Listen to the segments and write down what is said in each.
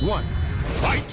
one, fight!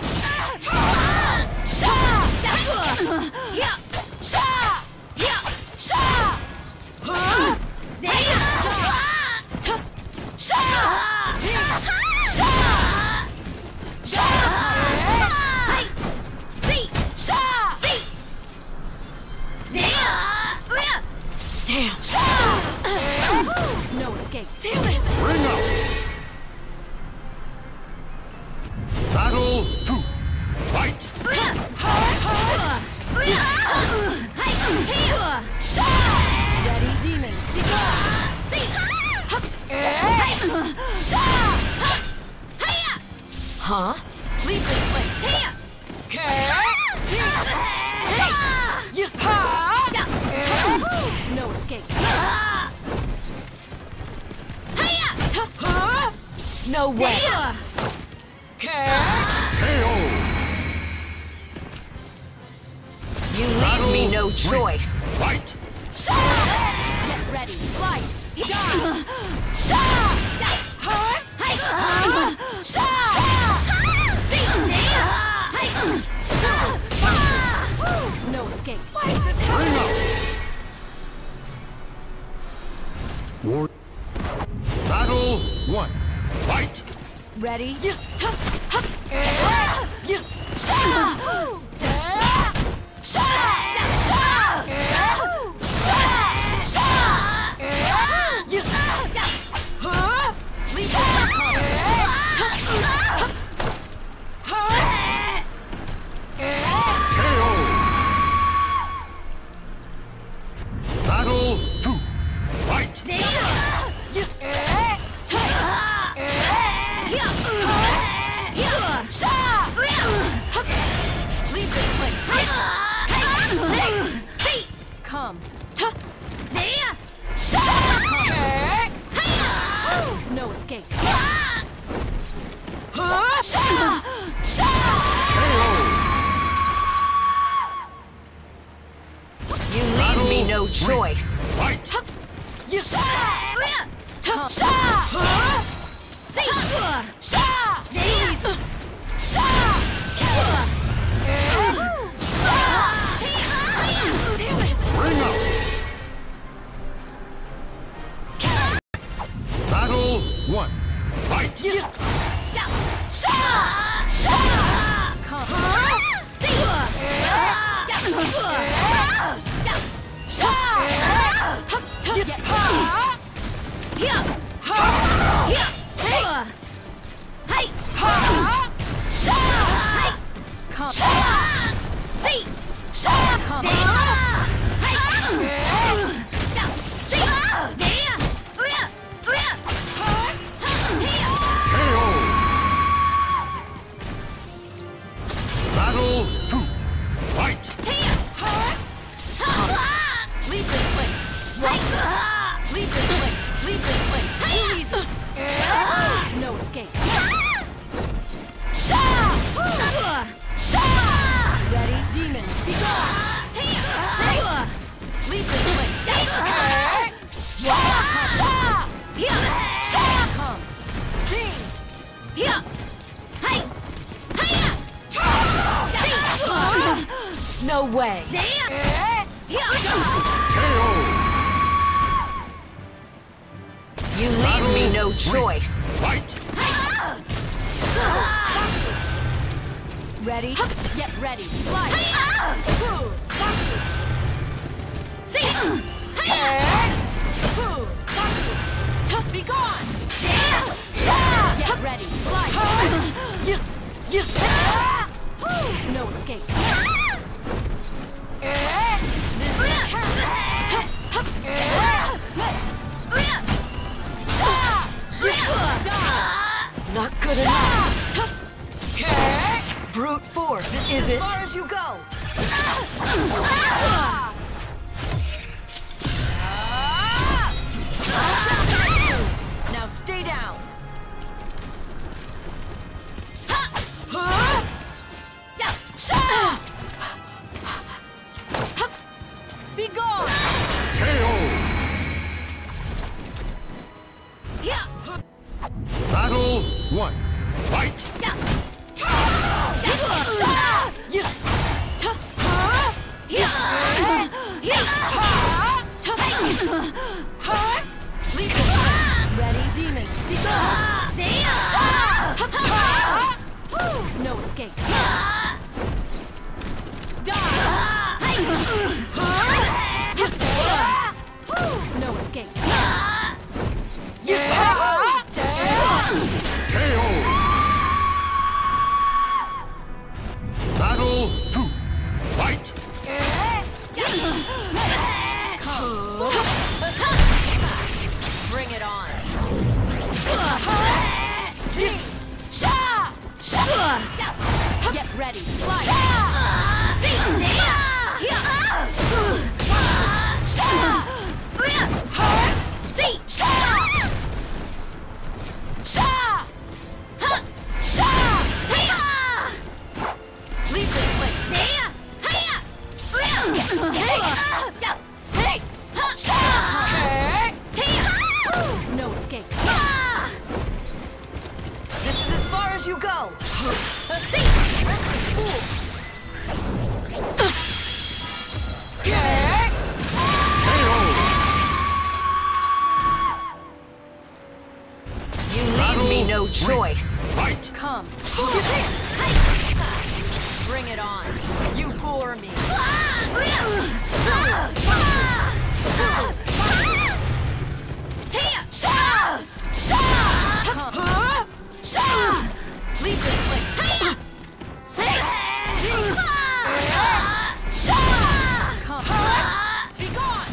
Damn! No escape. Damn it! Bring out! Battle 2, fight! Ready, demon. Huh? Leave this place. No escape. No way. KO! You leave me no choice. Fight! Get ready. Slice. No escape. Why is this Bring happening? out! War. Battle 1, fight! Ready? KO! Battle 2, fight! Leave this place. Come. No escape. You leave me no choice. Fight! Bring out! Battle 1, fight! KO! Battle 2, fight! Leave this place. Leave this place. Leave this place. Please. No escape. Ready, demon. Leave this place. Come. Dream. No way. KO! You leave me no choice. Fight! Ready? Get ready. Fly. Be gone. Get ready. Fly. No escape. Not good enough. Brute force. This is it. As far as you go. Now stay down. Be gone. KO! Battle 1, Fight! Ready, demon. No escape. No escape. KO! Battle 2. Fight! Bring it on. Get ready. Leave this place. No escape. This is as far as you go. You leave me no choice. Fight! Come. Bring it on. You bore me. Leave this place. Come. Be gone.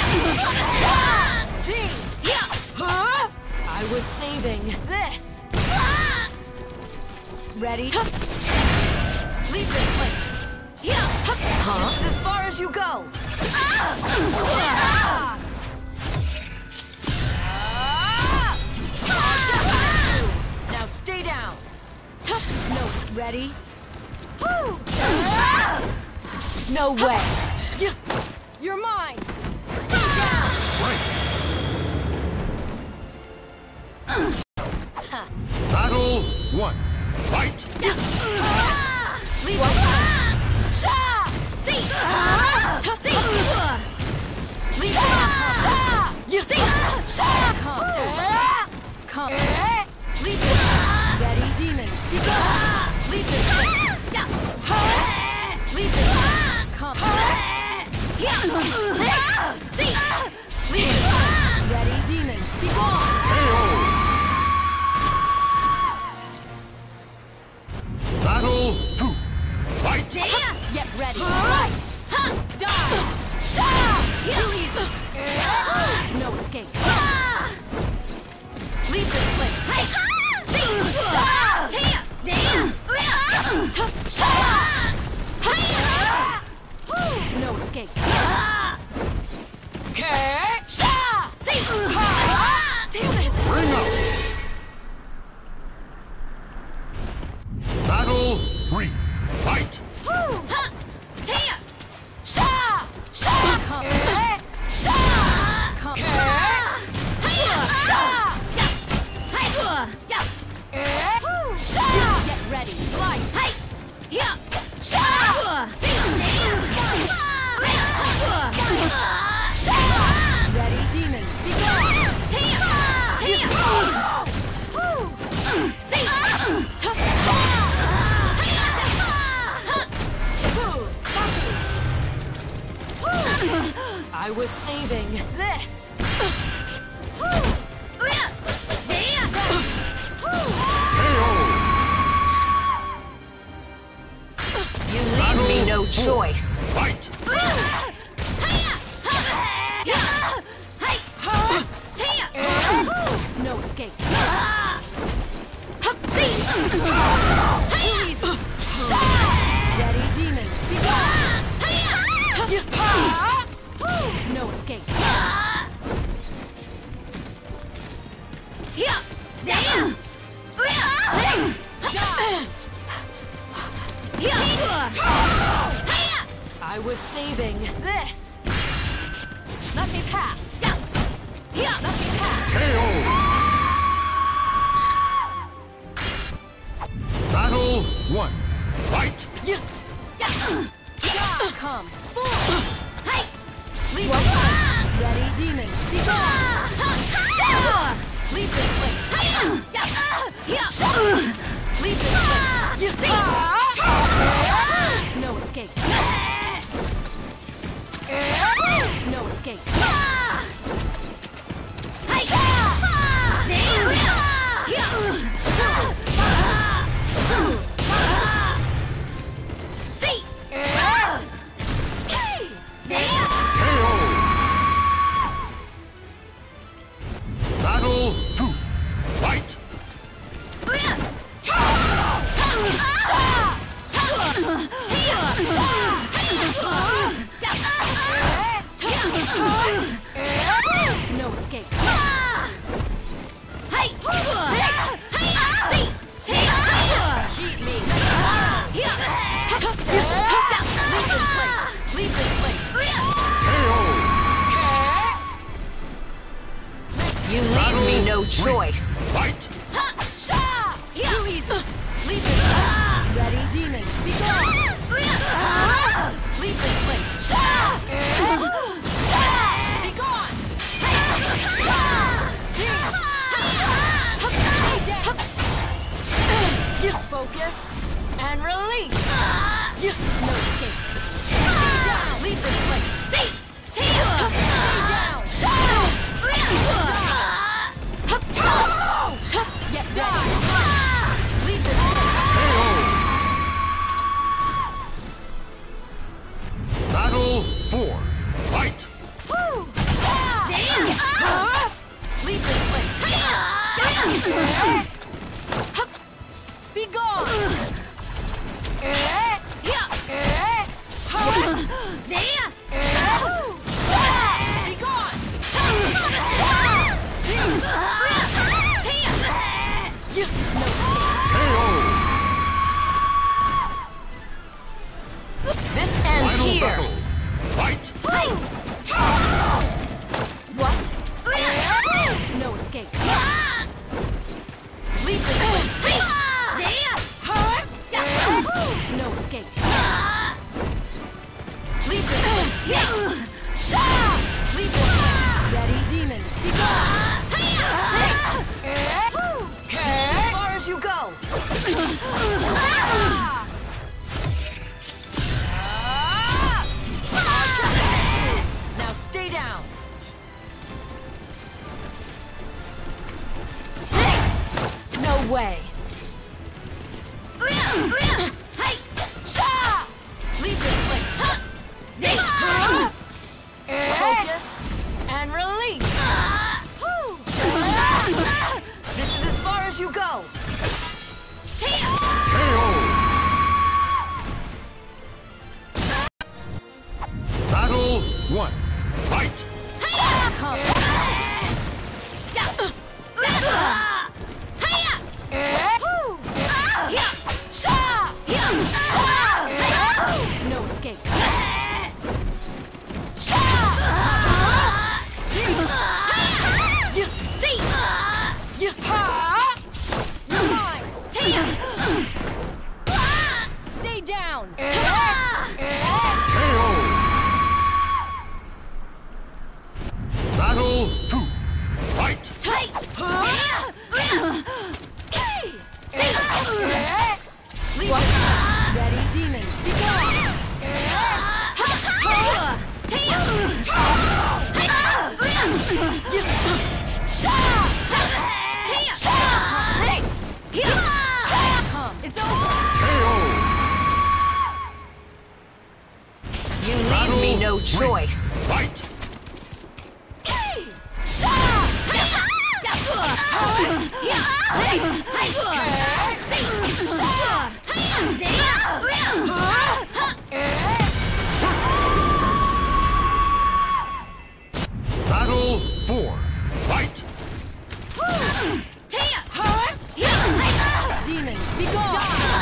I was saving this. Ready? Leave this place. This is as far as you go. Now stay down. No, ready? No way. You're mine. Stay down. Battle 1. Fight! Leave this place. Leave this Come. Leave this place. Ready, demon. Leave this place. Leave this place. Come. Leave this place. Ready, demon. Be gone. KO! Battle 2. Fight! Get ready. Die. No escape. Leave this place. No escape. Damn it! Ring out! Battle 3. Fight! Come. Get ready. Slice. Ready, demon. Be gone. I was saving this. You leave me no choice. Fight! No escape. Ready, demon. Be gone. No escape. I was saving this. Let me pass. Let me pass. KO! one, fight! Come. Leave this place. Ready, demon. Be gone. Leave this place. Leave this place. No escape. No escape. Battle 2, fight! No escape. Cheat me. Leave this place. You leave me no choice. Fight! Too easy. Leave this place. Ready, demon. Be gone. Leave this place. Be gone. Focus and release. No escape. Leave this place. Stay down. Get down. Leave this place. Battle 4, fight! Leave this place. Be gone. Be gone. This ends Final here. battle, fight! What? No escape. Leave this place. No escape. Leave this place. Leave this place. Ready, demon. Be gone. As far as you go. Now stay down. No way. Leave this place. Focus and release. This is as far as you go. Battle 1, fight! Come. No escape. Stay down. Battle 2, fight! Leave this place. Ready, demon. Be gone. Come. It's over. You leave me no choice. Fight! Battle 4, fight! Demon, be gone.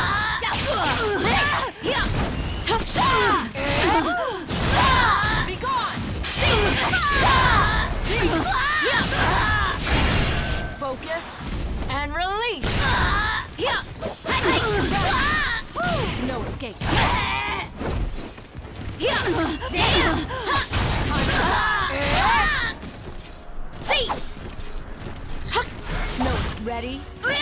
Be gone. Focus and release. escape. See! No, ready?